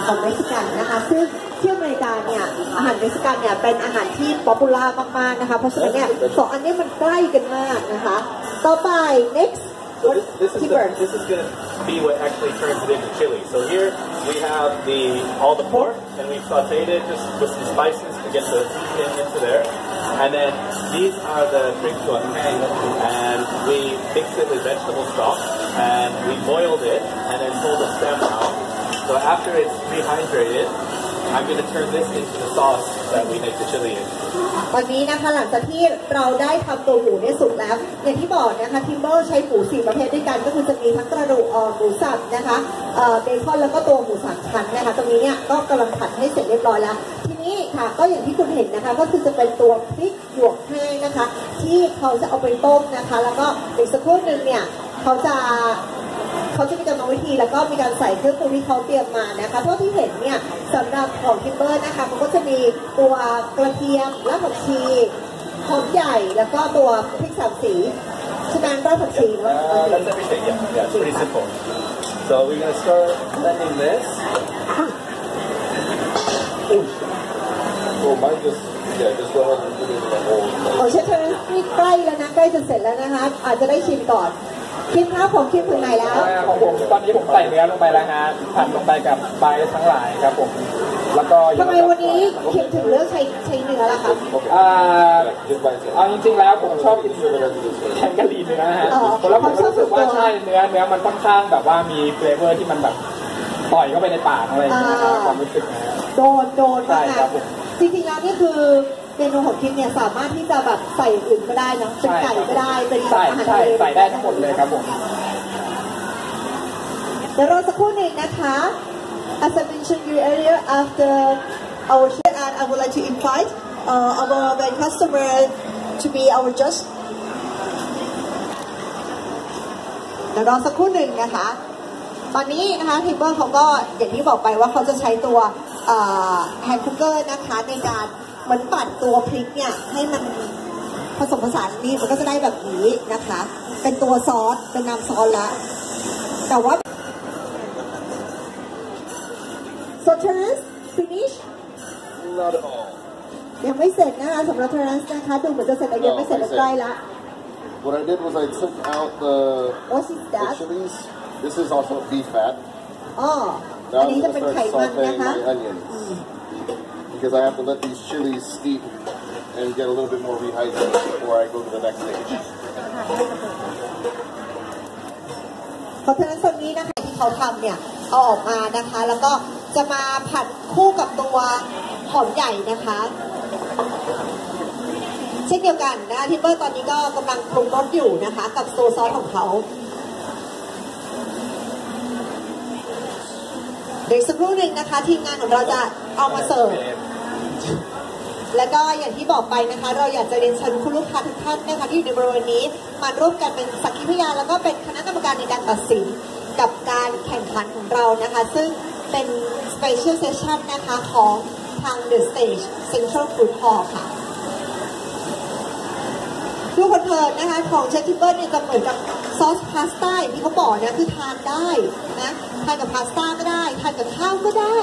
ของเม็กซิกันนะคะซึ่งที่อเมริกาเนี่ยอาหารเม็กซิกันเนี่ยเป็นอาหารที่ป๊อปปูล่ามากๆนะคะเพราะฉะนั้นเนี่ยสองอันนี้มันใกล้กันมากนะคะต่อไป next So this is going to be what actually turns it into chili. So here we have all the pork, and we've sautéed it just with some spices to get the seasoning into there. And then these are the drinks to a hang, and we mixed it with vegetable stock, and we boiled it, and then pulled the stem out. So after it's rehydrated, I'm going to turn this into the sauce that we make the chili in. ตอนนี้นะคะหลังจากที่เราได้ทำตัวหมูได้สุกแล้วอย่างที่บอกนะคะทิมเบอร์ใช้หมู4ประเภทด้วยกันก็คือจะมีทั้งกระดูกอ่อนหมูสับนะคะเบคอนแล้วก็ตัวหมู3ชั้นนะคะตรงนี้เนี่ยก็กำลังผัดให้เสร็จเรียบร้อยแล้วทีนี้ค่ะก็อย่างที่คุณเห็นนะคะก็คือจะเป็นตัวพริกหยวกแห้งนะคะที่เขาจะเอาไปต้มนะคะแล้วก็อีกสักครู่นึงเนี่ยเขาจะมีกรรมวิธีแล้วก็มีการใส่เครื่องปรุงที่เขาเตรียมมานะคะเพราะที่เห็นเนี่ยสำหรับของทิมเบอร์นะคะมันก็จะมีตัวกระเทียมรากผักชีหอมใหญ่แล้วก็ตัวพริก3สีใช่ไหมรากผักชี That's everything. Yeah, it's pretty simple. So we're gonna start blending this. Oh, mine just go ahead and put it in the whole. โอ้ใช่ใช่นี่ใกล้แล้วนะใกล้จะเสร็จแล้วนะคะอาจจะได้ชิมก่อนคิดครับผมคิดถึงไหนแล้วของผมตอนนี้ผมใส่เนื้อลงไปแล้วฮะผัดลงไปกับใบทั้งหลายครับผมแล้วก็ทำไมวันนี้คิดถึงเลือกใช้เนื้อล่ะครับเอาจริงๆแล้วผมชอบกินแคนกะหรี่เนื้อฮะแล้วผมรู้สึกว่าใช่เนื้อมันค่อนข้างแบบว่ามีเฟลเวอร์ที่มันแบบปล่อยเข้าไปในปากอะไรอย่างเงี้ยความรู้สึกนะโดนใช่ครับผมจริงๆแล้วนี่คือเมนูของคิมเนี่ยสามารถที่จะแบบใส่อื่นก็ได้นะเป็นไก่ก็ได้เป็นแบบอาหารทะเลใส่ได้ทั้งหมดเลยครับผมเดี๋ยวรอสักครู่หนึ่งนะคะ As I mentioned you earlier after our share and I would like to invite our main customer to be our judge เดี๋ยวรอสักครู่หนึ่งนะคะตอนนี้นะคะทิมเบอร์เขาก็อย่างที่บอกไปว่าเขาจะใช้ตัวแฮนด์คุกเกอร์นะคะในการเหมือนปั่นตัวพริกเนี่ยให้มันผสมผสานนี่มันก็จะได้แบบนี้นะคะเป็นตัวซอสเป็นน้ำซอสแล้วแต่ว่า so Terence finish Not at all ยังไม่เสร็จนะคะสำหรับ Terence นะคะดูเหมือนจะเสร็จแต่ยังไม่เสร็จใกล้ละ What I did was I took out the chilies. This is also beef fat. อ๋ออันนี้จะเป็นไขมันนะคะ Because I have to let these chilies steep and get a little bit more rehydrated before I go to the next stage. เพราะฉะนั้นส่วนนี้นะคะที่เขาทำเนี่ยเอาออกมานะคะแล้วก็จะมาผัดคู่กับตัวหอมใหญ่นะคะเช่นเดียวกันนะทิมเบอร์ตอนนี้ก็กำลังปรุงรสอยู่นะคะกับตัวซอสของเขาเดี๋ยวสักครู่หนึ่งนะคะทีมงานของเราจะเอามาเสิร์ฟแล้วก็อย่างที่บอกไปนะคะเราอยากจะเรียนเชิญคุณลูกค้าทุกท่านนะคะที่อยู่ในบริเวณนี้มาร่วมกันเป็นสักขีพยานแล้วก็เป็นคณะกรรมการในการตัดสินกับการแข่งขันของเรานะคะซึ่งเป็น Special Session นะคะของทาง The Stage Central Food Hall ค่ะลูกเพลินนะคะของเชฟทิมเบอร์เนี่ยจะเหมือนกับซอสพาสต้าอย่างที่เขาบอกนะคือทานได้นะทานกับพาสต้าก็ได้ทานกับข้าวก็ได้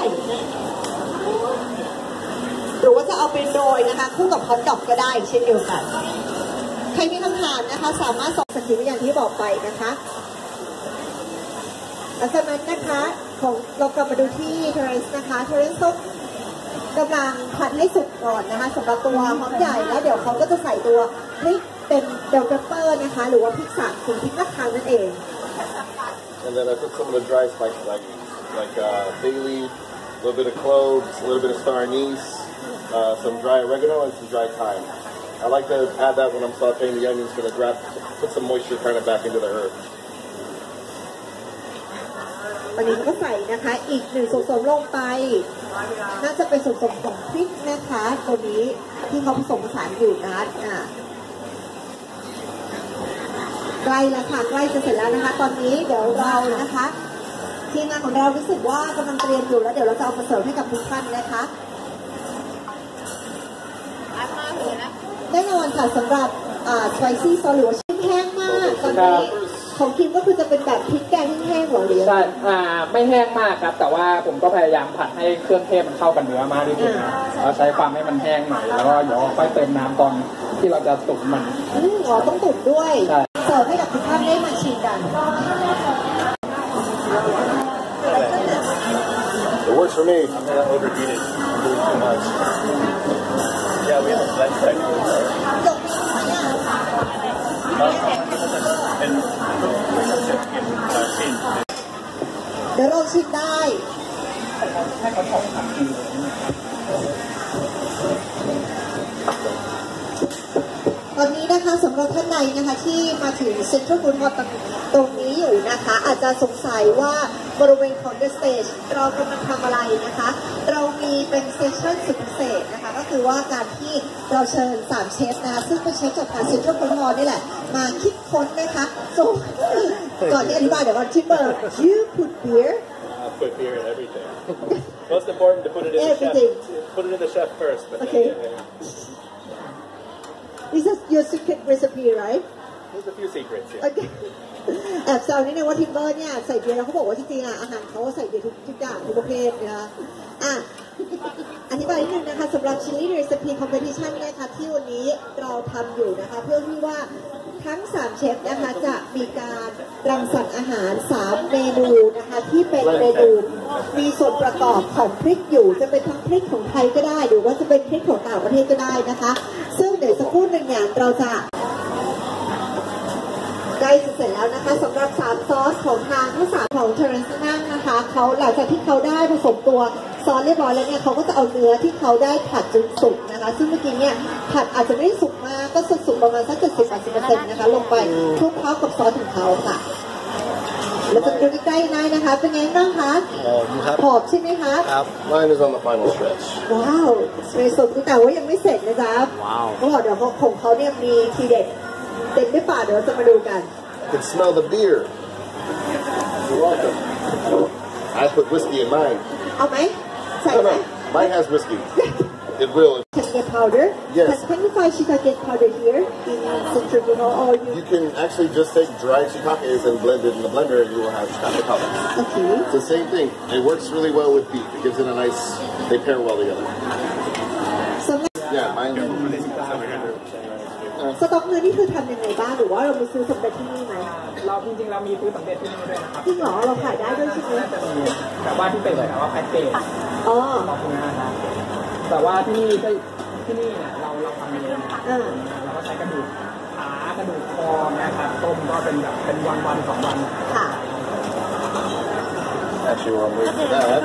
หรือว่าจะเอาเป็นโรยนะคะคู่กับฮอทดอกก็ได้เช่นเดียวกันใครมีคำถามนะคะสามารถส่งสักขีพยานที่บอกไปนะคะหลังจากนั้นนะคะของเรากลับมาดูที่เทเรนซ์นะคะเทเรนซ์ต้องกำลังผัดให้สุกก่อนนะคะสำหรับตัวหอมใหญ่แล้วเดี๋ยวเขาก็จะใส่ตัวพริกเป็นเบลเปปเปอร์นะคะหรือว่าพริกสาบคือพริกมะขามนั่นเอง And then I put some of the dry spices like bay leaf, a little bit of cloves, a little bit of star anise, some dry oregano, and some dry thyme. I like to add that when I'm sauteing the onions because it put some moisture kind of back into the herb. วันนี้ก็ใส่นะคะอีกหนึ่งส่วนผสมลงไปน่าจะเป็นส่วนผสมของพริกนะคะตัวนี้ที่เขาผสมผสานอยู่นะใกล้แล้วค่ะใกล้จะเสร็จแล้วนะคะตอนนี้เดี๋ยวเรานะคะทีมงานของเรารู้สึกว่ากำลังเตรียมอยู่แล้วเดี๋ยวเราจะเอามาเสิร์ฟให้กับทุกท่านนะคะแน่นอนค่ะสำหรับspicy sauce หรือว่าชิ้นแห้งมากตอนนี้ของคิมก็คือจะเป็นแบบพริกแกงแห้งๆหรอหรือใช่ไม่แห้งมากครับแต่ว่าผมก็พยายามผัดให้เครื่องเทศมันเข้ากับเนื้อมากที่สุดนะเราใช้ความให้มันแห้งหน่อยแล้วก็เดี๋ยวค่อยเติมน้ำตอนที่เราจะตุ๋นมันอ๋อต้องตุ๋นด้วยเสิร์ฟให้กับทุกท่านได้มาชิมกัน It works for me. I'm gonna overheat it too much. Yeah, we have a blend section. And เดี๋ยวเราชิมได้ตอนนี้นะคะสำหรับท่านใดนะคะที่มาถึงเซ็นทรัลฟู้ดฮอลล์ตรงนี้อยู่นะคะอาจจะสงสัยว่าบริเวณของ The Stage เรากำลังทำอะไรนะคะเรามีเป็นเซสชั่นสุดพิเศษนะคะก็คือว่าการที่เราเชิญ3เชฟนะคะซึ่งเป็นเชฟจากทางเซ็นทรัลฟู้ดฮอลล์นี่แหละมาคิดค้นนะคะก่อนที่อธิบายเดี๋ยวก่อนชิมเบอร์ you put beer put beer in everything. Most important to put it in everything. the chef. Put it in the chef first. But okay. Then, This is your secret recipe, right? There's a few secrets here. Okay. แอบแซวนิดนึงว่าทิมเบอร์เนี่ยใส่เบียร์แล้วเขาบอกว่าจริงๆอาหารเขาใส่เบียร์ทุกอย่างทุกประเภทนะคะอธิบายนิดนึงนะคะสำหรับ Chili Recipe Competition นะคะที่วันนี้เราทำอยู่นะคะเพื่อที่ว่าทั้ง3เชฟนะคะจะมีการรังสรรค์อาหาร3เมนูนะคะที่เป็นเมนูมีส่วนประกอบของพริกอยู่จะเป็นทั้งพริกของไทยก็ได้หรือว่าจะเป็นพริกของต่างประเทศก็ได้นะคะซึ่งเดี๋ยวสักครู่หนึ่งเนี่ยเราจะใกล้จะเสร็จแล้วนะคะสำหรับ3ซอสของทางทั้ง3ของเทเรนซ์นั่งนะคะเขาหลังจากที่เขาได้ผสมตัวซอสเรียบร้อยแล้วเนี่ยเขาก็จะเอาเนื้อที่เขาได้ผัดจนสุกนะคะซึ่งเมื่อกี้เนี่ยผัดอาจจะไม่ได้สุกมากก็สุกประมาณสัก70-80%นะคะลงไปคลุกเคล้ากับซอสของเขาค่ะเราจะดูใกล้ๆได้นะคะเป็นไงบ้างคะหอมใช่ไหมคะครับ Mine is on the final stretch ว้าวไม่สุดแต่ว่ายังไม่เสร็จนะจ๊ะเขาบอกเดี๋ยวของเขาเนี่ยมีทีเด็ดเต็มด้วยปากเดี๋ยวจะมาดูกัน I can smell the beer You're welcome I put whiskey in mine เอาไหมใส่ไหม Mine has whiskey It will Shiitake powder Yes Can you find shiitake powder here in Centrifugal or you can actually just take dried shiitakes and blend it in the blender and you will have shiitake powder Okay It's the same thing It works really well with beef It gives it a nice They pair well together Yeah mine สต๊อกเนื้อนี่คือทำยังไงบ้างหรือว่าเราไปซื้อสำเร็จที่นี่ไหมเราจริงๆเรามีซื้อสำเร็จที่นี่ด้วยนะครับจริงเหรอเราขายได้ด้วยใช่ไหมจะมีแต่ว่าที่เป็นแบบว่าแพ็คเกจของคุณนะครับแต่ว่าที่นี่เนี่ยเราทำเองเราก็ใช้กระดูกขากระดูกคอนะครับต้มก็เป็นแบบเป็นวัน2 วันค่ะ Actually we're on way for that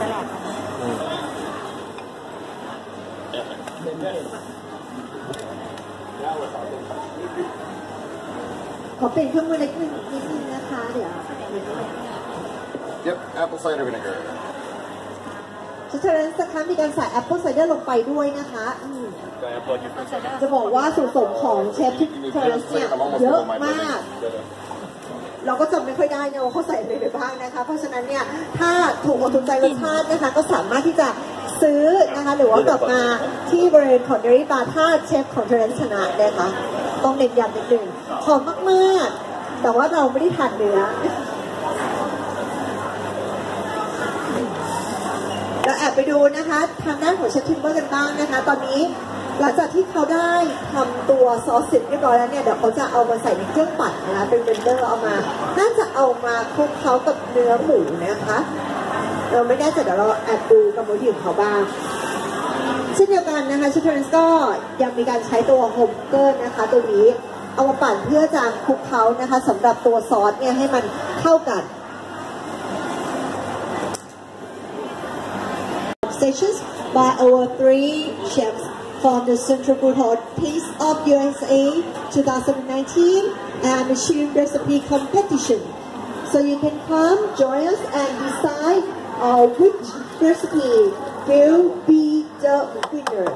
ขอเป็นเครื่องมือเล็กนิดนึงนะคะเดี๋ยว Yep apple cider vinegar เชฟเทเรนซ์นะคะมีการใส่แอปเปิลไซเดอร์ลงไปด้วยนะคะจะบอกว่าส่วนผสมของเชฟเทเรนซ์เนี่ยเยอะมากเราก็จำไม่ค่อยได้นะว่าเขาใส่อะไรไปบ้างนะคะเพราะฉะนั้นเนี่ยถ้าถูกอกถูกใจรสชาตินะคะก็สามารถที่จะซื้อนะคะหรือว่ากลับมาที่บริเวณของเดลี่บาร์ถ้าเชฟของเทเรนซ์ชนะนะคะต้องเน้นย้ำนิดนึงหอมมากๆแต่ว่าเราไม่ได้ทานเนื้อเราแอบไปดูนะคะทางด้านของเชฟทิมเบอร์กันบ้างนะคะตอนนี้หลังจากที่เขาได้ทำตัวซอสเสร็จเรียบร้อยแล้วเนี่ยเดี๋ยวเขาจะเอามาใส่ในเครื่องปั่นนะคะเป็นเบลนเดอร์เอามาน่าจะเอามาคลุกเคล้ากับเนื้อหมูนะคะเราไม่แน่ใจเดี๋ยวเราแอบดูกรรมวิธีของเขาบ้างเช่นเดียวกันนะคะเชฟเทเรนซ์ก็ยังมีการใช้ตัวโฮมเกอร์นะคะตัวนี้เอามาปั่นเพื่อจะคลุกเคล้านะคะสำหรับตัวซอสเนี่ยให้มันเข้ากันSessions by our 3 chefs from the Central Food Hall Taste of USA 2019 and Machine Recipe Competition. So you can come, join us and decide which recipe will be the winner.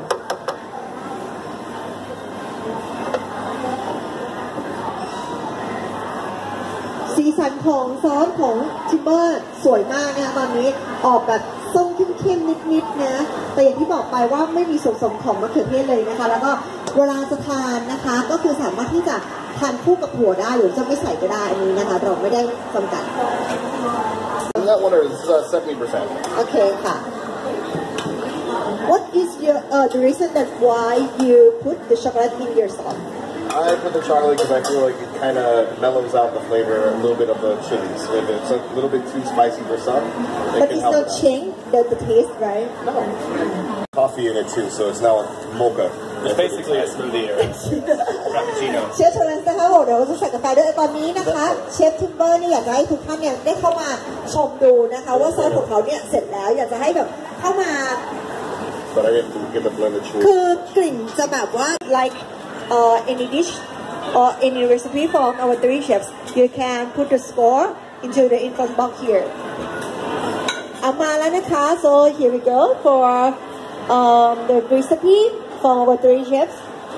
สีสันของซอสของทิมเบอร์สวยมากนะคะตอนนี้ออกแบบส้มเข้มๆนิดๆนะแต่อย่างที่บอกไปว่าไม่มีส่วนผสมของมะเขือเทศเลยนะคะแล้วก็เวลาจะทานนะคะก็คือสามารถที่จะทานคู่กับถั่วได้หรือจะไม่ใส่ก็ได้อันนี้นะคะเราไม่ได้จำกัด That one is 70%. โอเคค่ะ What is your the reason that why you put the chocolate in your sauce? I put the chocolate because I feel like it kind of mellows out the flavor, a little bit of the chilies. If it's a little bit too spicy for some, it But can it's help not it out. change the taste, right? Coffee in it too, so it's now mocha. It's basically a smoothie or a frappuccino. เชฟเทอร์เรนซ์นะคะบอกเดี๋ยวเราจะใส่กาแฟด้วยตอนนี้นะคะเชฟทิมเบอร์เนี่ยอยากจะให้ทุกท่านเนี่ยได้เข้ามาชมดูนะคะว่าซอสของเขาเนี่ยเสร็จแล้วอยากจะให้แบบเข้ามา But I didn't get the blended chili. คือกลิ่นจะแบบว่า like any dish or any recipe from our three chefs you can put the score into the info box here เอามาแล้วนะคะ so here we go for the recipe from our three chefs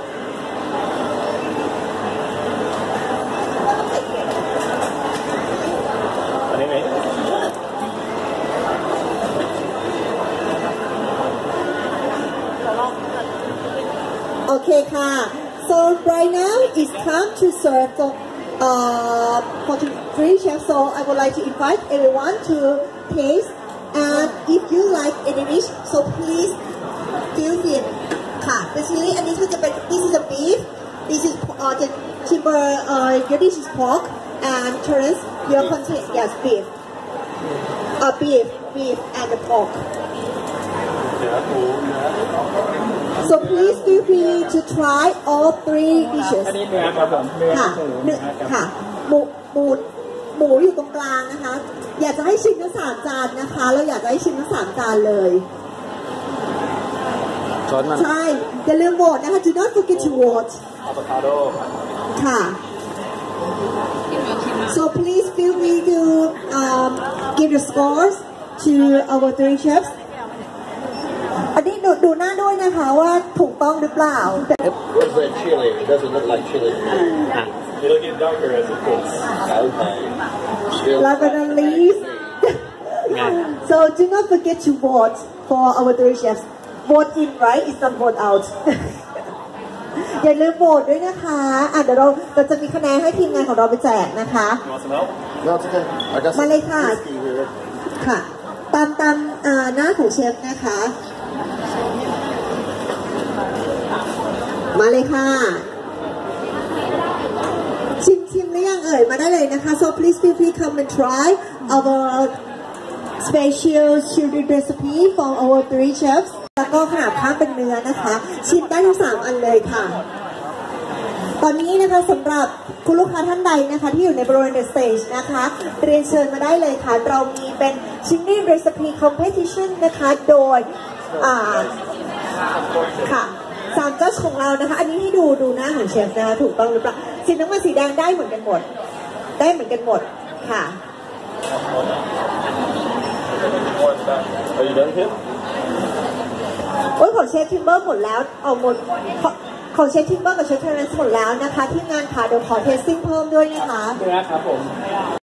Okay, so right now it's time to serve the for the three chefs. So I would like to invite everyone to taste, and if you like any dish, so please feel free. ค่ะ basically อันนี้ก็จะเป็น this is a beef, this is the timber, your dish is pork, and Terence your content yes beef, beef and the pork. So please feel free to try all three dishes อันนี้เนื้อครับผมเนื้อค่ะหมูเนื้อนะครับค่ะหมูอยู่ตรงกลางนะคะ อยากจะให้ชิมทั้ง3 จานนะคะเราอยากจะให้ชิมทั้ง3 จานเลยใช่อย่าลืมโหวตนะคะ Do not forget to vote Avocado. ค่ะ So please feel free to give your scores to our three chefs อันนี้ดูหน้าด้วยนะคะว่าถูกต้องหรือเปล่า Where's that chili? It doesn't look like chili. It'll get darker as it cooks. Okay. Still Last but not least so do not forget to vote for our three chefs vote in right is not vote out อย่าลืมโหวตด้วยนะคะเดี๋ยวเราจะมีคะแนนให้ทีมงานของเราไปแจกนะคะ You want some help? No, it's okay. I got some มาเลยค่ะ whiskey here. ค่ะตามหน้าของเชฟนะคะมาเลยค่ะชิมหรือยังเอ่ยมาได้เลยนะคะ so please feel free come and try our special chili recipe from our three chefs แล้วก็ขนาดข้างเป็นเนื้อนะคะชิมได้ทั้ง3 อันเลยค่ะตอนนี้นะคะสำหรับคุณลูกค้าท่านใดนะคะที่อยู่ในบริเวณ The Stage นะคะเรียนเชิญมาได้เลยค่ะเรามีเป็น Chili Recipe Competition นะคะโดยค่ะ3 จัดของเรานะคะอันนี้ให้ดูหน้าของเชฟนะคะถูกต้องหรือเปล่าสีน้ำมันสีแดงได้เหมือนกันหมดค่ะ Are you done here? โอ้ยของเชฟทิมเบอร์หมดแล้วเอาหมดของเชฟทิมเบอร์กับเชฟเทอร์เรนซ์หมดแล้วนะคะที่งานค่ะเดี๋ยวขอเทสติ้งเพิ่มด้วยนะคะเนื้อครับผม